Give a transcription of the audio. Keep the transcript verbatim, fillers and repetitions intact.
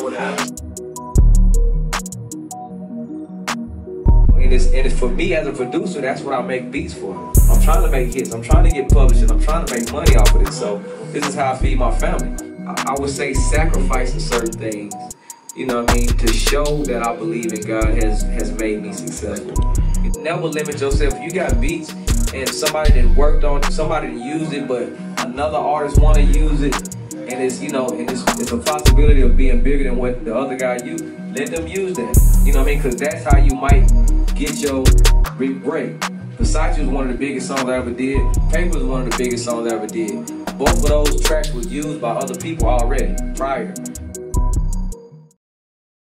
for that. And it's, and it's for me as a producer, that's what I make beats for. I'm trying to make hits. I'm trying to get publishing. I'm trying to make money off of it. So this is how I feed my family. I, I would say sacrificing certain things, you know what I mean, to show that I believe in God has, has made me successful. You never limit yourself. You got beats and somebody that worked on it, somebody that used it, but another artist want to use it, and it's, you know, and it's, it's a possibility of being bigger than what the other guy used. Let them use that. You know what I mean? Because that's how you might get your big break. Versace was one of the biggest songs I ever did. Paper was one of the biggest songs I ever did. Both of those tracks were used by other people already, prior.